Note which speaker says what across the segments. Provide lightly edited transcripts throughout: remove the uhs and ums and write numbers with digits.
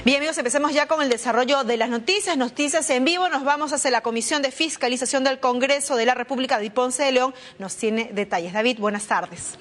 Speaker 1: Bien, amigos, empecemos ya con el desarrollo de las noticias en vivo. Nos vamos hacia la Comisión de Fiscalización del Congreso de la República. David Ponce de León nos tiene detalles. David, buenas tardes.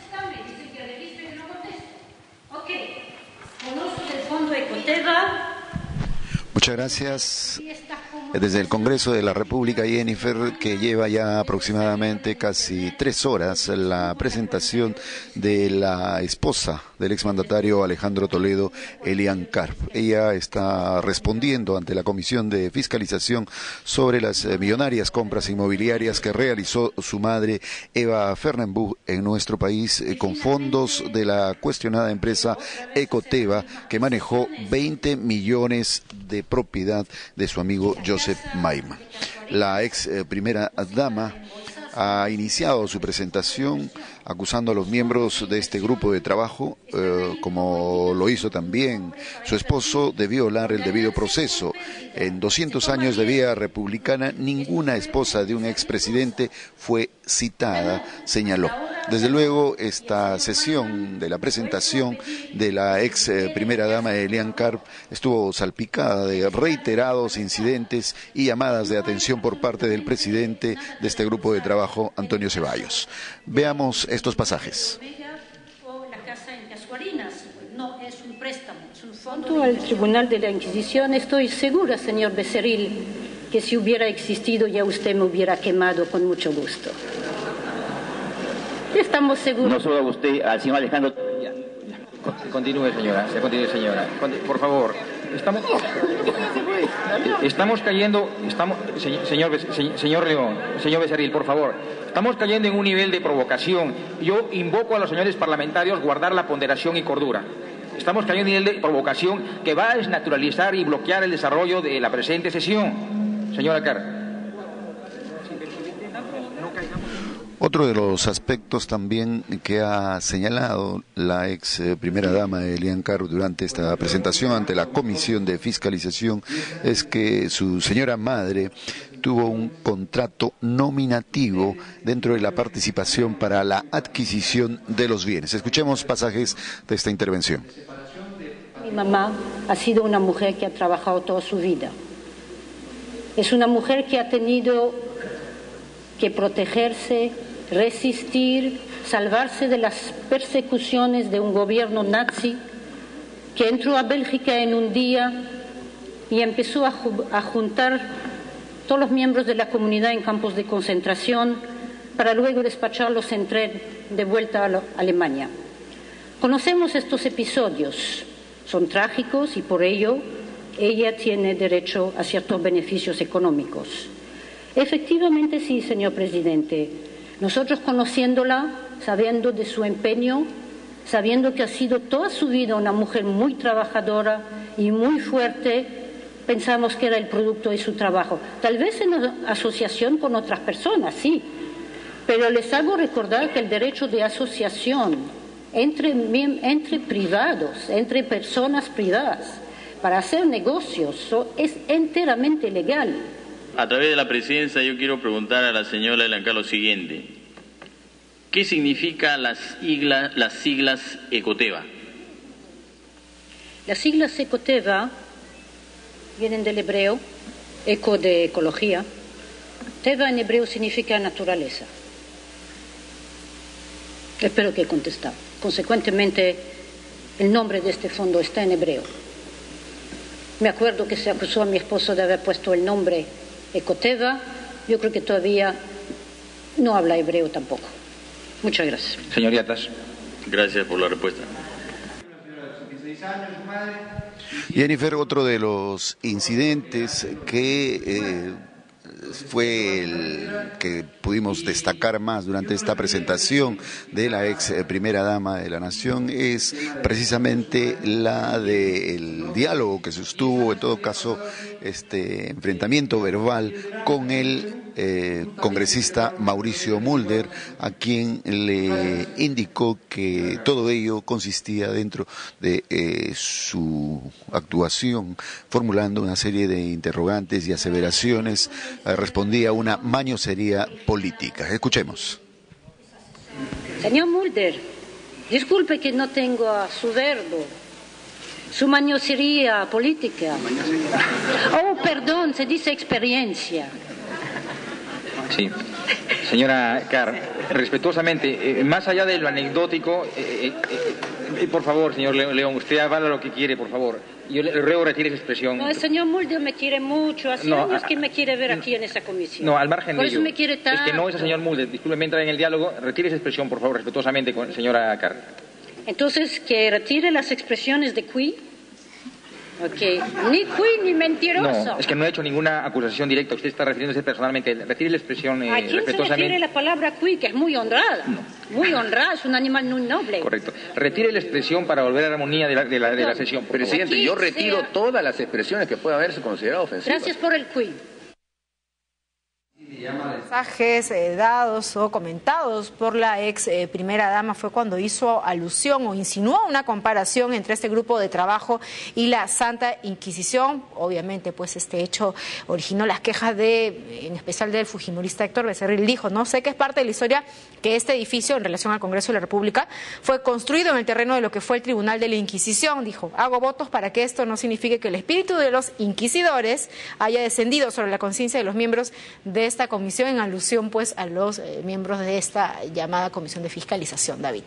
Speaker 2: Muchas gracias. Desde el Congreso de la República, Jennifer, que lleva ya aproximadamente casi 3 horas la presentación de la esposa del exmandatario Alejandro Toledo, Elian Karp. Ella está respondiendo ante la Comisión de Fiscalización sobre las millonarias compras inmobiliarias que realizó su madre, Eva Fernenbuch, en nuestro país con fondos de la cuestionada empresa Ecoteva, que manejó 20 millones de propiedad de su amigo Joseph Mayma. La ex primera dama ha iniciado su presentación acusando a los miembros de este grupo de trabajo, como lo hizo también su esposo, de violar el debido proceso. En 200 años de vida republicana, ninguna esposa de un expresidente fue citada, señaló. Desde luego, esta sesión de la presentación de la ex primera dama Elian Karp estuvo salpicada de reiterados incidentes y llamadas de atención por parte del presidente de este grupo de trabajo, Antonio Ceballos. Veamos estos pasajes.
Speaker 3: No es un préstamo, es un fondo. Al Tribunal de la Inquisición, estoy segura, señor Becerril, que si hubiera existido ya usted me hubiera quemado con mucho gusto. Estamos seguros.
Speaker 4: No solo a usted, al señor Alejandro.
Speaker 5: Continúe, señora. Por favor. Estamos cayendo, señor León, señor Becerril, por favor. Estamos cayendo en un nivel de provocación. Yo invoco a los señores parlamentarios guardar la ponderación y cordura. Estamos cayendo en un nivel de provocación que va a desnaturalizar y bloquear el desarrollo de la presente sesión. Señora Carr.
Speaker 2: Otro de los aspectos también que ha señalado la ex primera dama Elian Karp durante esta presentación ante la Comisión de Fiscalización es que su señora madre tuvo un contrato nominativo dentro de la participación para la adquisición de los bienes. Escuchemos pasajes de esta intervención.
Speaker 3: Mi mamá ha sido una mujer que ha trabajado toda su vida. Es una mujer que ha tenido que protegerse, resistir, salvarse de las persecuciones de un gobierno nazi que entró a Bélgica en un día y empezó a juntar todos los miembros de la comunidad en campos de concentración para luego despacharlos en tren de vuelta a Alemania. Conocemos estos episodios, son trágicos y por ello ella tiene derecho a ciertos beneficios económicos. Efectivamente sí, señor presidente. Nosotros conociéndola, sabiendo de su empeño, sabiendo que ha sido toda su vida una mujer muy trabajadora y muy fuerte, pensamos que era el producto de su trabajo. Tal vez en asociación con otras personas, sí, pero les hago recordar que el derecho de asociación entre privados, entre personas privadas, para hacer negocios es enteramente legal.
Speaker 6: A través de la presidencia yo quiero preguntar a la señora Elian Karp lo siguiente. ¿Qué significa las siglas Ecoteva?
Speaker 3: Las siglas Ecoteva vienen del hebreo, eco de ecología. Teva en hebreo significa naturaleza. Espero que he contestado. Consecuentemente, el nombre de este fondo está en hebreo. Me acuerdo que se acusó a mi esposo de haber puesto el nombre Ecoteva. Yo creo que todavía no habla hebreo tampoco. Muchas gracias.
Speaker 5: Señor Yatas.
Speaker 6: Gracias por la respuesta.
Speaker 2: Jennifer, otro de los incidentes que fue el que pudimos destacar más durante esta presentación de la ex primera dama de la Nación es precisamente la del diálogo que sostuvo, en todo caso, este enfrentamiento verbal con el congresista Mauricio Mulder, a quien le indicó que todo ello consistía dentro de su actuación, formulando una serie de interrogantes y aseveraciones. Respondía a una mañosería política. Escuchemos.
Speaker 3: Señor Mulder, disculpe que no tengo a su verbo, Su mañosería política. Oh, perdón, se dice experiencia.
Speaker 5: Sí. Señora Carr, respetuosamente, más allá de lo anecdótico, por favor, señor León, usted avala lo que quiere, por favor. Yo le ruego retire esa expresión.
Speaker 3: No, el señor Mulder me quiere mucho. Hace años que me quiere ver aquí en esa comisión.
Speaker 5: No, al margen
Speaker 3: por
Speaker 5: de ello.
Speaker 3: Por eso me quiere tanto.
Speaker 5: Es que no es el señor Mulder. Discúlpeme entrar en el diálogo. Retire esa expresión, por favor, respetuosamente, señora Carr.
Speaker 3: Entonces, que retire las expresiones de Cui. Ok. Ni Cui ni mentiroso.
Speaker 5: No, es que no he hecho ninguna acusación directa. Usted está refiriéndose personalmente. Retire la expresión
Speaker 3: ¿A quién
Speaker 5: respetuosamente.
Speaker 3: se refiere la palabra Cui, que es muy honrada?
Speaker 5: No.
Speaker 3: Muy honrada, es un animal muy noble.
Speaker 5: Correcto. Retire la expresión para volver a la armonía de la sesión.
Speaker 4: Presidente,
Speaker 3: Aquí
Speaker 4: yo retiro
Speaker 3: sea.
Speaker 4: todas las expresiones que pueda haberse considerado ofensivas.
Speaker 3: Gracias por el Cui.
Speaker 1: Mensajes dados o comentados por la ex primera dama fue cuando hizo alusión o insinuó una comparación entre este grupo de trabajo y la Santa Inquisición. Obviamente, pues este hecho originó las quejas en especial del fujimorista Héctor Becerril. Dijo: no sé que es parte de la historia que este edificio en relación al Congreso de la República fue construido en el terreno de lo que fue el Tribunal de la Inquisición. Dijo: hago votos para que esto no signifique que el espíritu de los inquisidores haya descendido sobre la conciencia de los miembros de esta comisión, en alusión pues a los miembros de esta llamada Comisión de Fiscalización. David.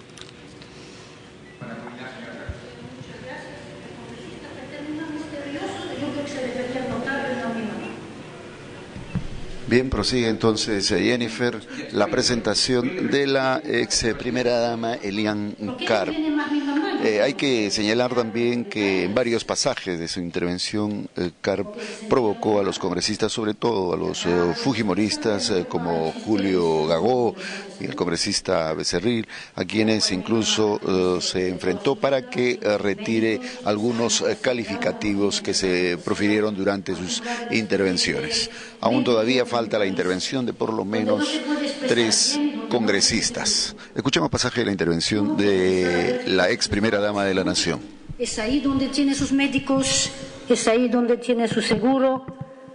Speaker 2: Bien, prosigue entonces Jennifer la presentación de la ex primera dama Elian Carr. Hay que señalar también que en varios pasajes de su intervención Carr provocó a los congresistas, sobre todo a los fujimoristas como Julio Gagó y el congresista Becerril, a quienes incluso se enfrentó para que retire algunos calificativos que se profirieron durante sus intervenciones. Aún todavía falta la intervención de por lo menos 3 congresistas. Escuchemos pasaje de la intervención de la ex primera dama de la Nación.
Speaker 3: Es ahí donde tiene sus médicos, es ahí donde tiene su seguro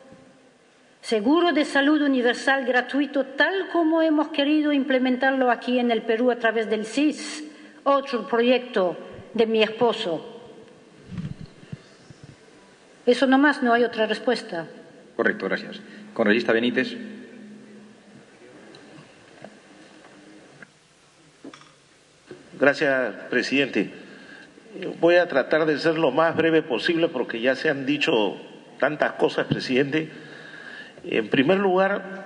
Speaker 3: de salud universal gratuito, tal como hemos querido implementarlo aquí en el Perú a través del CIS, otro proyecto de mi esposo. Eso nomás, no hay otra respuesta.
Speaker 5: Correcto, gracias. Congresista Benítez.
Speaker 7: Gracias, presidente. Voy a tratar de ser lo más breve posible porque ya se han dicho tantas cosas, presidente. En primer lugar,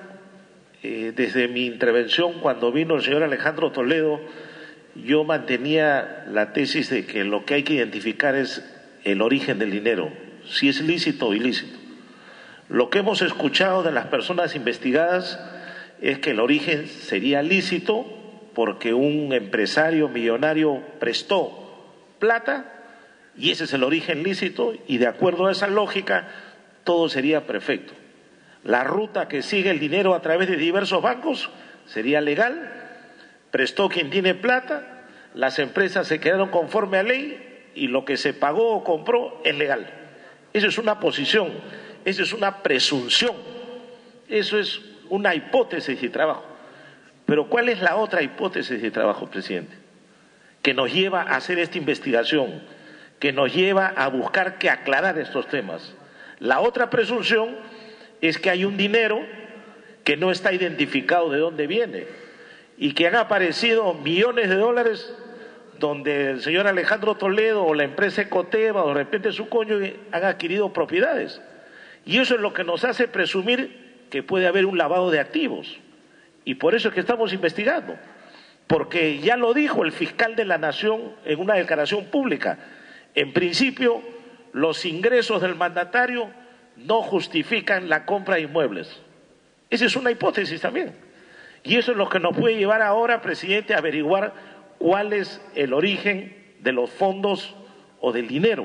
Speaker 7: desde mi intervención cuando vino el señor Alejandro Toledo, yo mantenía la tesis de que lo que hay que identificar es el origen del dinero, si es lícito o ilícito. Lo que hemos escuchado de las personas investigadas es que el origen sería lícito porque un empresario millonario prestó plata y ese es el origen lícito, y de acuerdo a esa lógica todo sería perfecto. La ruta que sigue el dinero a través de diversos bancos sería legal, prestó quien tiene plata, las empresas se quedaron conforme a ley y lo que se pagó o compró es legal. Eso es una posición, eso es una presunción, eso es una hipótesis de trabajo. Pero ¿cuál es la otra hipótesis de trabajo, presidente? Que nos lleva a hacer esta investigación, que nos lleva a buscar que aclarar estos temas. La otra presunción es que hay un dinero que no está identificado de dónde viene y que han aparecido millones de dólares donde el señor Alejandro Toledo o la empresa Ecoteva o de repente su cónyuge han adquirido propiedades. Y eso es lo que nos hace presumir que puede haber un lavado de activos. Y por eso es que estamos investigando. Porque ya lo dijo el fiscal de la Nación en una declaración pública. En principio, los ingresos del mandatario no justifican la compra de inmuebles. Esa es una hipótesis también. Y eso es lo que nos puede llevar ahora, presidente, a averiguar cuál es el origen de los fondos o del dinero.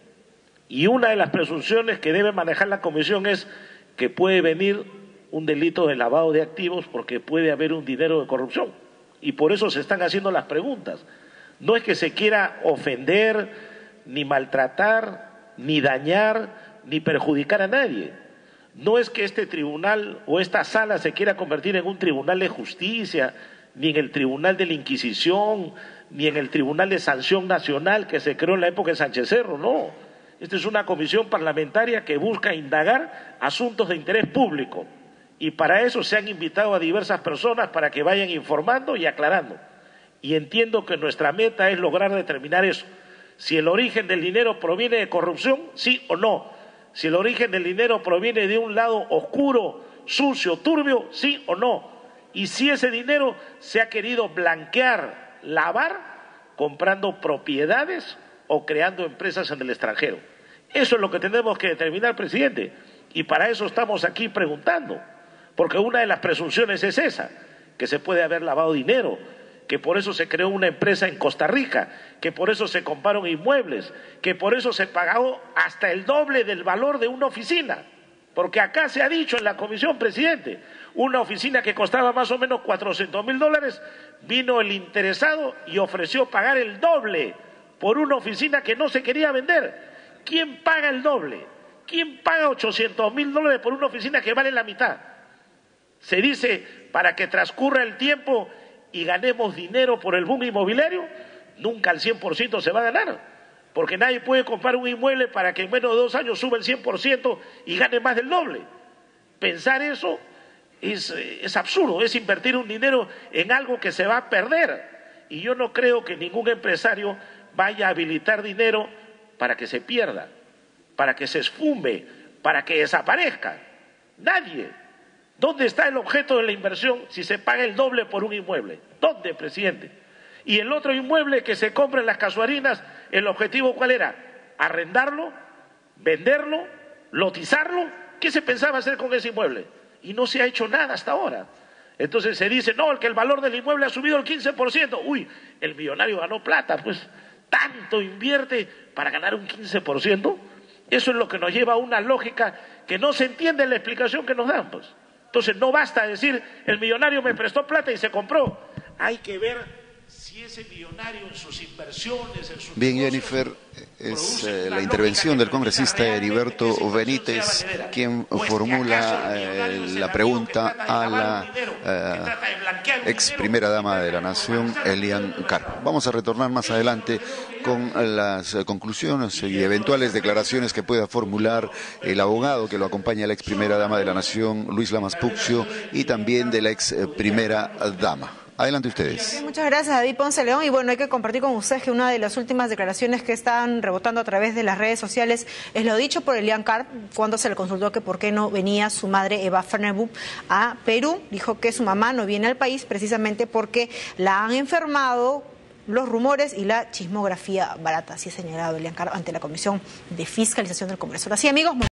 Speaker 7: Y una de las presunciones que debe manejar la comisión es que puede venir un delito de lavado de activos porque puede haber un dinero de corrupción. Y por eso se están haciendo las preguntas. No es que se quiera ofender, ni maltratar, ni dañar, ni perjudicar a nadie. No es que este tribunal o esta sala se quiera convertir en un tribunal de justicia ni en el Tribunal de la Inquisición, ni en el Tribunal de Sanción Nacional que se creó en la época de Sánchez Cerro, no. Esta es una comisión parlamentaria que busca indagar asuntos de interés público y para eso se han invitado a diversas personas para que vayan informando y aclarando. Y entiendo que nuestra meta es lograr determinar eso. Si el origen del dinero proviene de corrupción, sí o no. Si el origen del dinero proviene de un lado oscuro, sucio, turbio, sí o no. Y si ese dinero se ha querido blanquear, lavar, comprando propiedades o creando empresas en el extranjero. Eso es lo que tenemos que determinar, presidente. Y para eso estamos aquí preguntando. Porque una de las presunciones es esa, que se puede haber lavado dinero, que por eso se creó una empresa en Costa Rica, que por eso se compraron inmuebles, que por eso se pagó hasta el doble del valor de una oficina. Porque acá se ha dicho en la comisión, presidente, una oficina que costaba más o menos $400.000, vino el interesado y ofreció pagar el doble por una oficina que no se quería vender. ¿Quién paga el doble? ¿Quién paga $800.000 por una oficina que vale la mitad? Se dice para que transcurra el tiempo y ganemos dinero por el boom inmobiliario, nunca al 100% se va a ganar, porque nadie puede comprar un inmueble para que en menos de 2 años suba el 100% y gane más del doble. Pensar eso es absurdo, es invertir un dinero en algo que se va a perder. Y yo no creo que ningún empresario vaya a habilitar dinero para que se pierda, para que se esfume, para que desaparezca. Nadie. ¿Dónde está el objeto de la inversión si se paga el doble por un inmueble? ¿Dónde, presidente? Y el otro inmueble que se compra en las Casuarinas, ¿el objetivo cuál era? ¿Arrendarlo? ¿Venderlo? ¿Lotizarlo? ¿Qué se pensaba hacer con ese inmueble? Y no se ha hecho nada hasta ahora. Entonces se dice, no, que el valor del inmueble ha subido el 15%. Uy, el millonario ganó plata, pues tanto invierte para ganar un 15%. Eso es lo que nos lleva a una lógica que no se entiende en la explicación que nos dan, pues. Entonces no basta decir, el millonario me prestó plata y se compró. Hay que ver si ese millonario en sus inversiones, en sus
Speaker 2: Bien, Jennifer, es la intervención del congresista Heriberto Benítez quien formula la pregunta a la ex primera dama de la Nación, Elian Carr. Vamos a retornar más adelante con las conclusiones y eventuales declaraciones que pueda formular el abogado que lo acompaña a la ex primera dama de la Nación, Luis Lamas Puccio, y también de la ex primera dama. Adelante ustedes.
Speaker 1: Muchas gracias, David Ponce León. Y bueno, hay que compartir con ustedes que una de las últimas declaraciones que están rebotando a través de las redes sociales es lo dicho por Elian Carr cuando se le consultó que por qué no venía su madre Eva Fernerbub a Perú. Dijo que su mamá no viene al país precisamente porque la han enfermado los rumores y la chismografía barata. Así ha señalado Elian Carr ante la Comisión de Fiscalización del Congreso. Así, amigos.